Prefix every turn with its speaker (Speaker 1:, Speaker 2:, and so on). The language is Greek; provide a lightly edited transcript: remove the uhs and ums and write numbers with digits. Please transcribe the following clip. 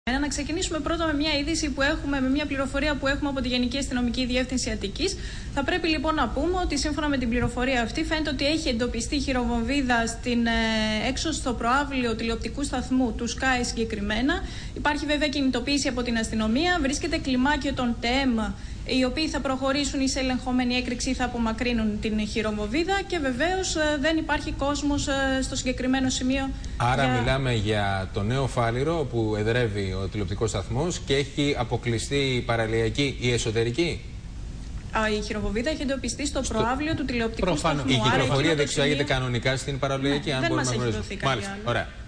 Speaker 1: Να ξεκινήσουμε πρώτα με μια είδηση που έχουμε, με μια πληροφορία που έχουμε από τη Γενική Αστυνομική Διεύθυνση Αττικής. Θα πρέπει λοιπόν να πούμε ότι σύμφωνα με την πληροφορία αυτή φαίνεται ότι έχει εντοπιστεί χειροβομβίδα έξω στο προαύλιο τηλεοπτικού σταθμού του Sky συγκεκριμένα. Υπάρχει βέβαια κινητοποίηση από την αστυνομία. Βρίσκεται κλιμάκιο των ΤΕΜ, οι οποίοι θα προχωρήσουν σε ελεγχόμενη έκρηξη ή θα απομακρύνουν την χειροβομβίδα και βεβαίως δεν υπάρχει κόσμος στο συγκεκριμένο σημείο.
Speaker 2: Άρα μιλάμε για το Νέο Φάληρο που εδρεύει ο τηλεοπτικός σταθμός και έχει αποκλειστεί η παραλιακή ή εσωτερική.
Speaker 1: Η χειροβομβίδα έχει εντοπιστεί στο προαύλιο του τηλεοπτικού σταθμού.
Speaker 2: Η κυκλοφορία διεξάγεται κανονικά στην παραλιακή,
Speaker 1: αν
Speaker 2: δεν
Speaker 1: μας έχει δοθεί κάτι άλλο.
Speaker 2: Ωραία.